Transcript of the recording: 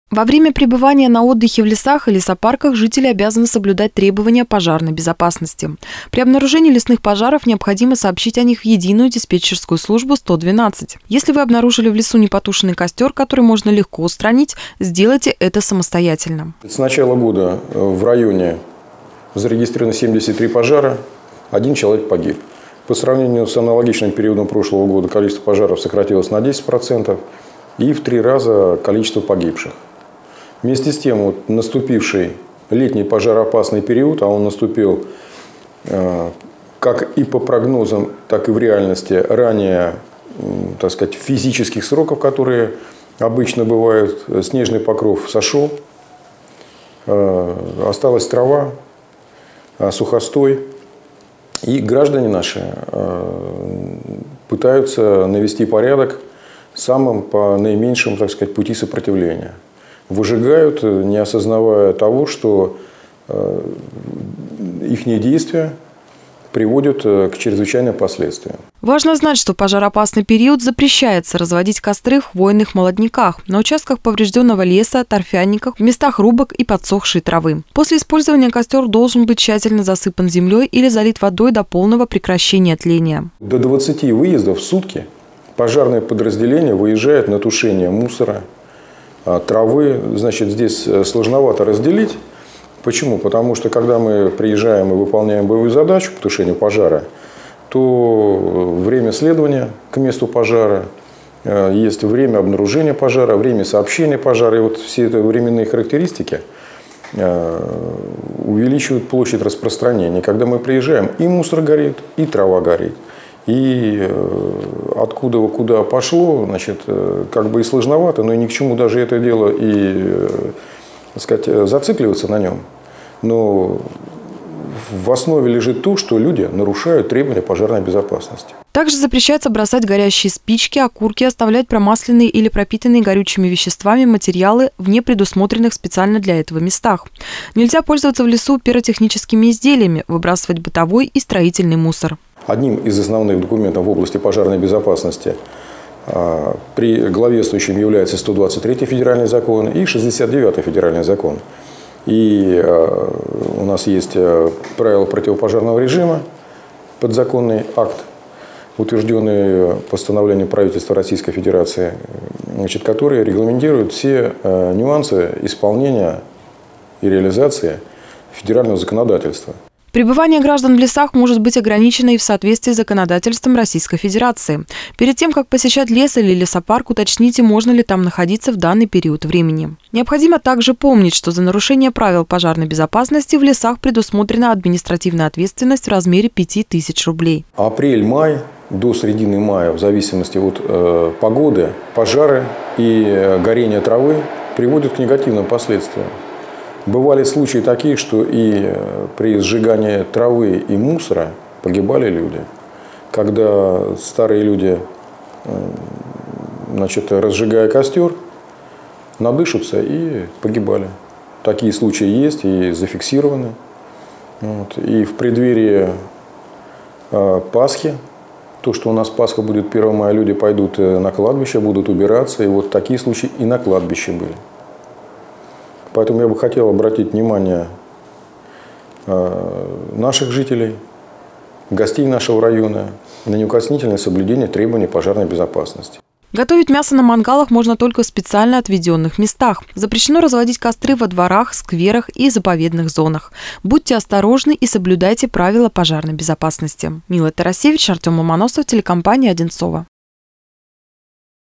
Во время пребывания на отдыхе в лесах и лесопарках жители обязаны соблюдать требования пожарной безопасности. При обнаружении лесных пожаров необходимо сообщить о них в единую диспетчерскую службу 112. Если вы обнаружили в лесу непотушенный костер, который можно легко устранить, сделайте это самостоятельно. С начала года в районе зарегистрировано 73 пожара, 1 человек погиб. По сравнению с аналогичным периодом прошлого года количество пожаров сократилось на 10% и в 3 раза количество погибших. Вместе с тем, наступивший летний пожароопасный период, а он наступил как и по прогнозам, так и в реальности ранее, так сказать, физических сроков, которые обычно бывают, снежный покров сошел, осталась трава, сухостой. И граждане наши пытаются навести порядок самым по наименьшему, так сказать, пути сопротивления. Выжигают, не осознавая того, что их действия приводят к чрезвычайным последствиям. Важно знать, что в пожароопасный период запрещается разводить костры в хвойных молодняках, на участках поврежденного леса, торфяниках, в местах рубок и подсохшей травы. После использования костер должен быть тщательно засыпан землей или залит водой до полного прекращения тления. До 20 выездов в сутки пожарное подразделение выезжает на тушение мусора, травы. Значит, здесь сложновато разделить. Почему? Потому что, когда мы приезжаем и выполняем боевую задачу по тушению пожара, то время следования к месту пожара, есть время обнаружения пожара, время сообщения пожара. И вот все эти временные характеристики увеличивают площадь распространения. Когда мы приезжаем, и мусор горит, и трава горит. И откуда куда пошло, значит, как бы и сложновато, но и ни к чему даже это дело и, так сказать, зацикливаться на нем. Но в основе лежит то, что люди нарушают требования пожарной безопасности. Также запрещается бросать горящие спички, окурки, оставлять промасленные или пропитанные горючими веществами материалы в непредусмотренных специально для этого местах. Нельзя пользоваться в лесу пиротехническими изделиями, выбрасывать бытовой и строительный мусор. Одним из основных документов в области пожарной безопасности при главенствующем является 123-й федеральный закон и 69-й федеральный закон. И у нас есть правила противопожарного режима, подзаконный акт, утвержденный постановлением правительства Российской Федерации, значит, который регламентирует все нюансы исполнения и реализации федерального законодательства. Пребывание граждан в лесах может быть ограничено и в соответствии с законодательством Российской Федерации. Перед тем, как посещать лес или лесопарк, уточните, можно ли там находиться в данный период времени. Необходимо также помнить, что за нарушение правил пожарной безопасности в лесах предусмотрена административная ответственность в размере 5000 рублей. Апрель-май до середины мая, в зависимости от погоды, пожары и горение травы приводят к негативным последствиям. Бывали случаи такие, что и при сжигании травы и мусора погибали люди. Когда старые люди, значит, разжигая костер, надышатся и погибали. Такие случаи есть и зафиксированы. Вот. И в преддверии Пасхи, то, что у нас Пасха будет 1 мая, люди пойдут на кладбище, будут убираться. И вот такие случаи и на кладбище были. Поэтому я бы хотел обратить внимание наших жителей, гостей нашего района на неукоснительное соблюдение требований пожарной безопасности. Готовить мясо на мангалах можно только в специально отведенных местах. Запрещено разводить костры во дворах, скверах и заповедных зонах. Будьте осторожны и соблюдайте правила пожарной безопасности. Мила Тарасевич, Артем Ломоносов, телекомпания «Одинцово».